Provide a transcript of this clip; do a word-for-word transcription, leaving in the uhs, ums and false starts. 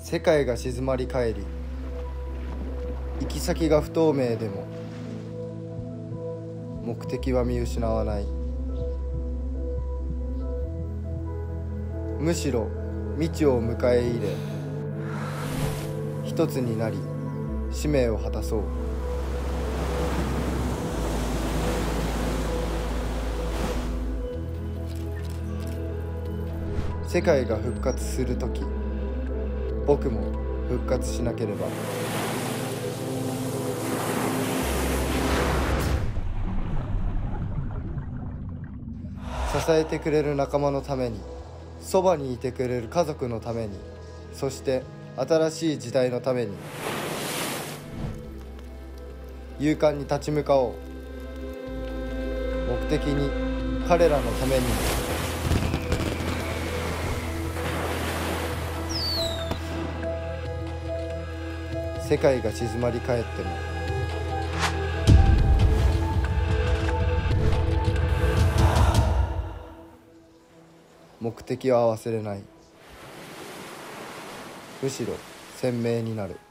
世界が静まり返り、行き先が不透明でも目的は見失わない。むしろ未知を迎え入れ、一つになり使命を果たそう。世界が復活するとき、僕も復活しなければ。支えてくれる仲間のために、そばにいてくれる家族のために、そして新しい時代のために、勇敢に立ち向かおう。目的に、彼らのためにも。世界が静まり返っても目的は忘れない。むしろ鮮明になる。